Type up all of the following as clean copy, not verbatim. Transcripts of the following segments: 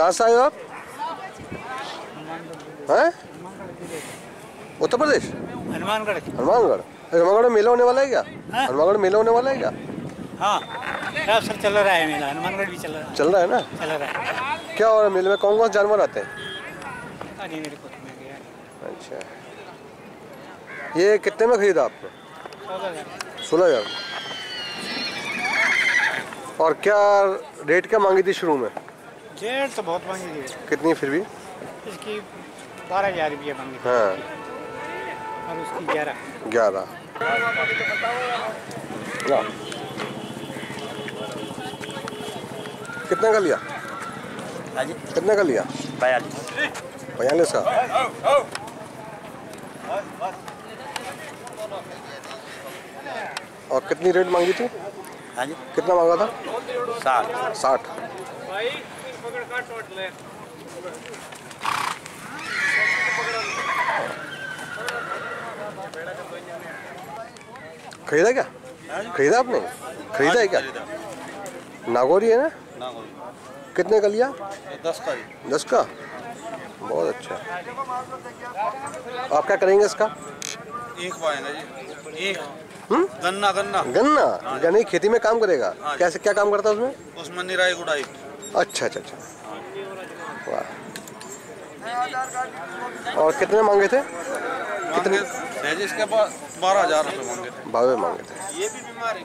कहाँ से आए हो आप? हैं? उत्तर प्रदेश? हनुमानगढ़। हनुमानगढ़। हनुमानगढ़ में मेला होने वाला है क्या? हनुमानगढ़ मेला होने वाला है क्या? हाँ सर चल रहा है मेला, हनुमानगढ़ भी चल रहा है। चल रहा है ना? चल रहा है। क्या हो रहा है मेले में? कौन कौन से जानवर आते हैं? नहीं मेरे को तो नहीं गया। अच्छा, ये कितने में खरीदा आपने? 16,000। और क्या रेट क्या मांगी थी शुरू में? रेट तो बहुत मांगी थी। कितनी फिर भी? इसकी 12,000 रुपया मांगी थी। हाँ। और उसकी 11। कितने का लिया? कितने का लिया? 42 का। और कितनी रेट मांगी थी? हाँ जी। कितना मांगा था? 60। खरीदा क्या? खरीदा आपने? खरीदा है क्या? नागौरी है ना? कितने का लिया? 10 का। 10 का? बहुत अच्छा। आप क्या करेंगे इसका? ईख पाएंगे जी। ईख। गन्ना गन्ना गन्ना यानी खेती में काम करेगा? कैसे क्या काम करता है उसमें? उसमें निराई गुड़ाई। अच्छा अच्छा अच्छा, वाह। और कितने मांगे थे? कितने? इसके पास 12,000 रुपये मांगे थे। 12 मांगे थे। ये भी बीमार है।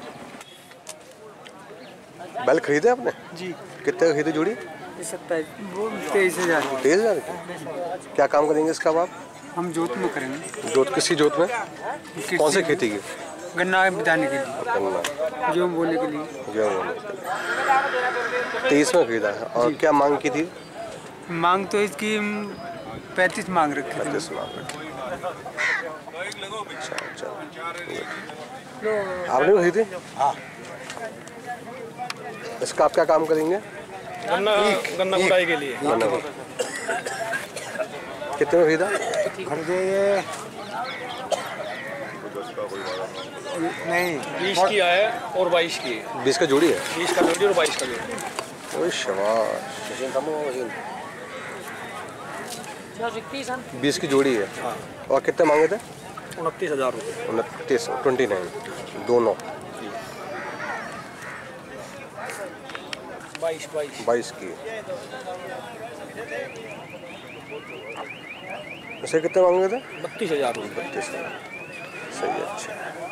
बैल खरीदे आपने? जी। कितने का खरीदे जोड़ी? 23,000। 23,000? क्या काम करेंगे इसका आप? हम जोत में करेंगे। जोत किसी जोत में? कौन से खेती की? गन्ना बिताने के लिए। गन्ना गेहूँ बोने के लिए। गेहूँ बोने के लिए। 23 में खरीदा है। और क्या मांग की थी? मांग तो इसकी 35 मांग रखी थी। 35 मांग रखी। अच्छा अच्छा, आपने भी खरीदी? हाँ। इसका आप क्या काम करेंगे? गन्ना कुटाई के लिए। कितने में खरीदा? खरीदे ये नहीं 20 की है और 22 की। 20 का जोड़ी है? 20 का जोड़ी और 22 का जोड़ी। ओए शाबाश। 20 की जोड़ी है। हाँ। और कितने मांगे थे? 29,000 रुपये। 29 दोनों। 22 की। इसे कितने मांगे थे? 32,000 रुपये। 32,000। सही है, अच्छा।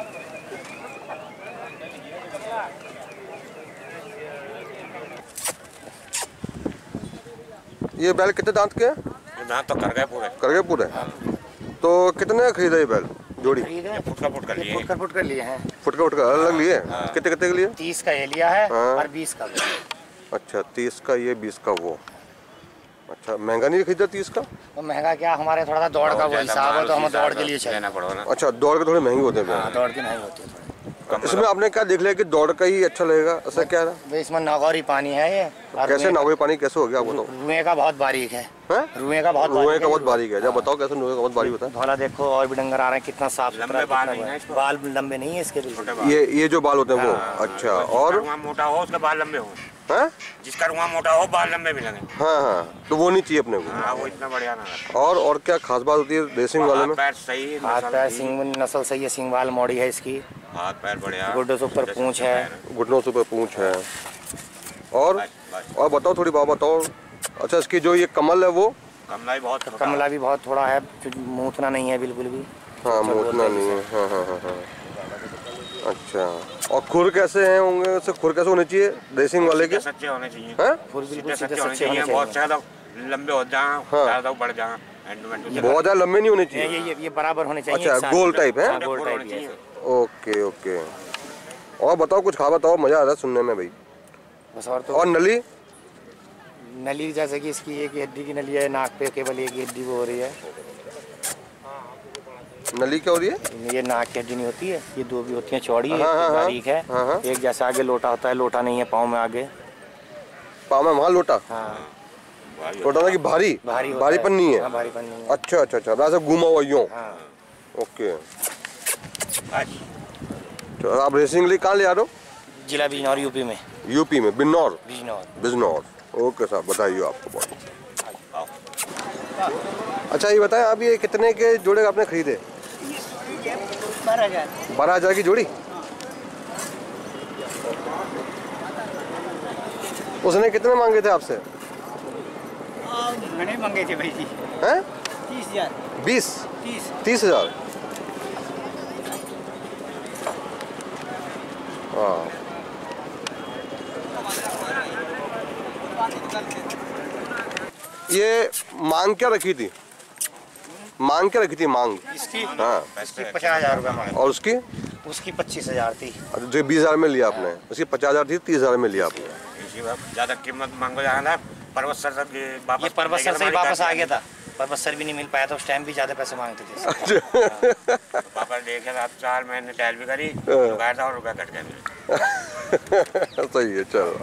ये बैल कितने दांत के हैं? दांत तो कर गए पूरे। कर गए पूरे? तो कितने खरीदा ये बैल जोड़ी? फुट का फुट कर लिए हैं। फुट का अलग लिए? कितने कितने के लिए? 30 का ये लिया है और 20 का। अच्छा, 30 का ये, 20 का वो। अच्छा, महंगा नहीं खरीदा 30 का? तो महंगा क्या, हमारे थोड़ा सा दौड़ का वो हिसाब है तो हम दौड़ के लिए लेना पड़ेगा। अच्छा, दौड़ के थोड़े महंगे होते हैं। हाँ, दौड़ के महंगे होते हैं। इसमें आपने क्या देख लिया कि दौड़ का ही अच्छा लगेगा? ऐसा क्या है? इसमें नागौरी पानी है ये। कैसे नागौरी पानी कैसे हो गया आप बताओ? रुए का बहुत बारीक है। रुए का बहुत बारीक है। जब बताओ कैसे रुए का बहुत बारीक होता है? भला देखो और भी डंगर आ रहे हैं, कितना साफ सुथरा। बाल लंबे नहीं है इसके बिल्कुल। ये जो बाल होते हैं वो? अच्छा। और मोटा हो उसके बाल लंबे हो। हैं? जिसका रुआ मोटा हो बाल लंबे भी लगे। हाँ हाँ, तो वो नहीं चाहिए अपने को। हाँ, वो इतना बढ़िया ना। और क्या खास बात होती है रेसिंग वाले में? पैर सही, हाथ पैर सिंग नस्ल सही है, सिंग वाल मोड़ी है इसकी। हाथ पैर बढ़िया। घुटनों से ऊपर पूंछ है। घुटनों से ऊपर पूंछ है। और बताओ, थोड़ी बात बताओ। अच्छा, इसकी जो ये कमल है वो? कमला भी बहुत थोड़ा है, मूतना नहीं है बिल्कुल भी। हाँ, मूतना नहीं है। हाँ हाँ हाँ हाँ। अच्छा, और खुर कैसे हैं होंगे? खुर कैसे होने चाहिए रेसिंग वाले के? सच्चे होने चाहिए। खुर बिल्कुल सच्चे होने चाहिए। बहुत ज्यादा लंबे हो जाएं, ज्यादा बढ़ जाएं। बहुत ज्यादा लंबे नहीं होने चाहिए। ये बराबर होने चाहिए। अच्छा, गोल टाइप है? गोल टाइप है। Okay okay. और बताओ, कुछ खा बताओ, मजा आ रहा है सुनने में भाई। बस और तो। और नली जैसे कि इसकी एक हड्डी की नली है, नाक पे केवल एक हड्डी वो हो रही है। नली क्या हो रही है? ये नाक की हड्डी नहीं होती है, ये दो भी होती है, चौड़ी है, बारीक है। एक जैसा आगे लोटा होता है, लोटा नहीं है पाँव में। आगे पाँव में वहाँ लोटा? हाँ। लोटा था कि भारीपन नहीं है? भारीपन नहीं है। अच्छा अच्छा अच्छा, वैसे घूमा हुआ यूं? ओके। तो आप रेसिंग लिए कहाँ ले आ रहे हो? जिला बिजनौर, यूपी में। यूपी में? बिजनौर? बिजनौर। ओके साहब, बताइए आपको बहुत। अच्छा ये बताएं आप, ये कितने के जोड़े आपने खरीदे? 12,000 की जोड़ी। उसने कितने मांगे थे आपसे? मैंने मांगे थे भाई जी। हैं? 30,000। 30,000। हाँ। ये मांग क्या रखी थी? मांग क्या रखी थी? मांग इसकी? हाँ। इसकी 50,000 रुपये मांगे। और उसकी? उसकी 25,000 थी। जो 20,000 में लिया आपने, उसकी 50,000 थी, 30,000 में लिया आपने। ज्यादा कीमत मांगो जाना। पर्वत सर ये पर्वत सर से वापस आ गया था। पर्वत सर भी नहीं मिल पाया था उस टाइम, भी ज्यादा पैसे मांगते थे। पापा देखे आप 4 महीने टाइल भी करी, रुकाया था और रुपया कट गया। सही है, चलो।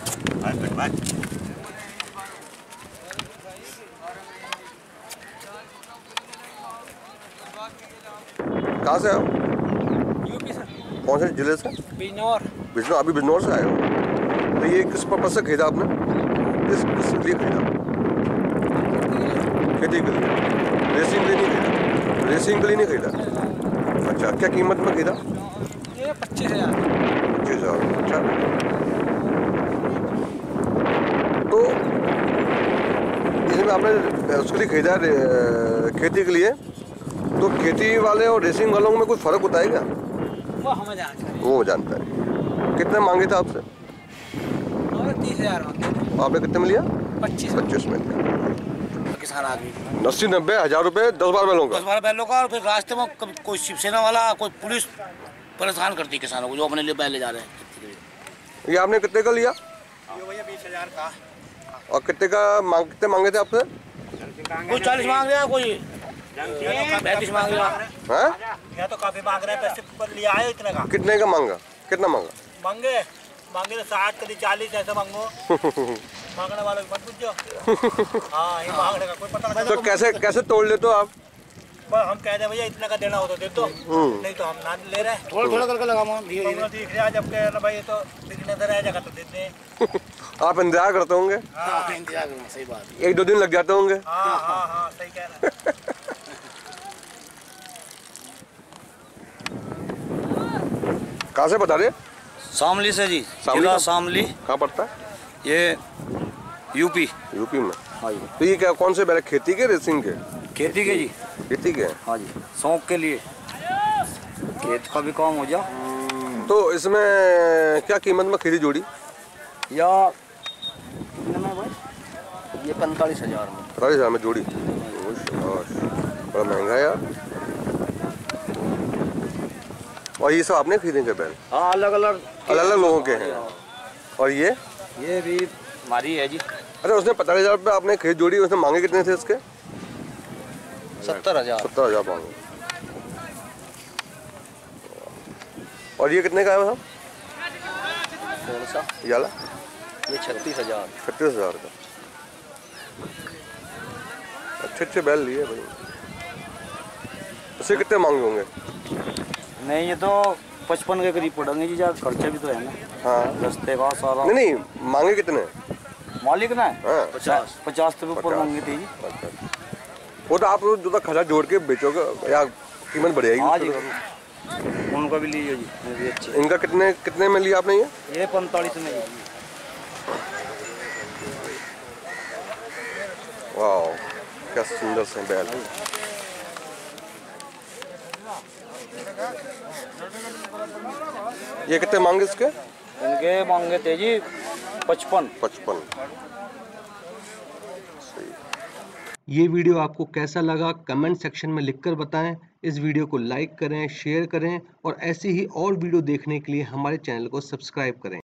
कहाँ से आओ? UP sir. कौन से जिले से? बिजनौर। बिजनौर। अभी बिजनौर से आए हो? तो ये किस पर्पज से खरीदा आपने? किस लिए खरीदा? खेती के लिए? रेसिंग के लिए नहीं खरीदा? रेसिंग के लिए नहीं खरीदा? अच्छा, क्या कीमत में खरीदा? ये 25,000। 25,000। अच्छा, तो इसमें आपने उसके लिए खरीदा खेती के लिए, तो खेती वाले और रेसिंग वालों में कुछ फ़र्क होता है क्या? वो हमें जानता है। वो जानता है। कितने मांगे थे आपसे? 30,000 मांगे। आपने कितने में लिया? 25 में लिया। किसान आदमी 80-90,000 रुपये 10-12 बैलों का। 10-12 बैलों का। और फिर रास्ते में कोई शिवसेना वाला, कोई पुलिस परेशान करती है किसानों को जो अपने लिए बैल ले जा रहे हैं। ये आपने कितने का लिया? ये भैया 20,000 का। और कितने मांगे थे आपसे? कोई 40 मांग रहा है, कोई 35 मांग रहा है। हैं? यहाँ तो काफी मांग रहे हैं पैसे, पर लिया है इतने का। कितने का मांगा? कितना मांगा? मांगे तो 60, कभी 40 ऐसे मांगो। मांगने वालों को मत पूछो। हाँ, ये मांगने का कोई पता नहीं। तो कैसे तोड़ लेते हो आप? बस हम कह दे भैया इतना का देना हो तो दे दो, नहीं तो हम ना ले रहे हैं। थोड़ा करके लगाऊंगा धीरे-धीरे। दिख रहा है जब के ना भाई, तो दिखने से रह जाएगा तो दे दे। आप इंतजार करते होंगे? हाँ, इंतजार करूंगा। सही बात है। 1-2 दिन लग जाते होंगे? हाँ, सही कह रहे हैं। कहाँ से बता रहे? शामली से जी। जिला शामली। कहाँ पड़ता है ये? यूपी में। हाँ जी। तो ये क्या, कौन से बैल? खेती के, रेसिंग के? खेती के जी। खेती के? हाँ जी, शौक के लिए, खेत का भी काम हो जा। तो इसमें क्या कीमत में खरीदी जोड़ी? या कितने में भाई? ये 45,000 में। 45,000 में जोड़ी? बड़ा महंगा है यार। और ये सब आपने खरीदे थे बैल? हाँ, अलग अलग लोगों के हैं। और ये भी हमारी है जी। अच्छा, उसने 45,000 रुपये आपने खरीद जोड़ी, उसने मांगे कितने थे इसके? 70,000। 70,000 मांगे। और ये कितने का है साहब? कौन सा? ये वाला? ये 36,000। 36,000 का। अच्छे बैल लिए भाई। उसे कितने मांगे होंगे? नहीं, ये तो 55 के करीब पड़ेंगे जी। यार खर्चा भी तो है ना। हाँ, रस्ते का सारा। नहीं मांगे कितने? मालिक ना हाँ। 50 के ऊपर मांगी थी जी। अच्छा, वो तो आप जो तो खर्चा जोड़ के बेचोगे या कीमत बढ़ जाएगी? हाँ जी, उनका भी लीजिए जी, वो भी अच्छे। इनका कितने में लिया आपने? ये 45 में जी। वाह, क्या सुंदर से बैल। ये कितने मांगे इसके? इनके मांगे थे जी 55। ये वीडियो आपको कैसा लगा कमेंट सेक्शन में लिखकर बताएं। इस वीडियो को लाइक करें, शेयर करें और ऐसी ही और वीडियो देखने के लिए हमारे चैनल को सब्सक्राइब करें।